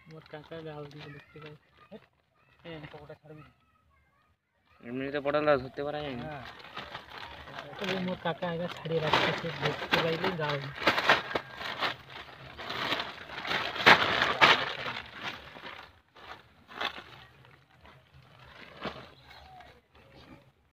মোর কাকা জাল দিয়ে দেখতে পাই ওটা ছাড়বি এমনিতে পড়ালা ধরতে পারা যায় না। মোর কাকা আগে ছাড়িয়ে রাখতেছে দেখতে পাইলে জাল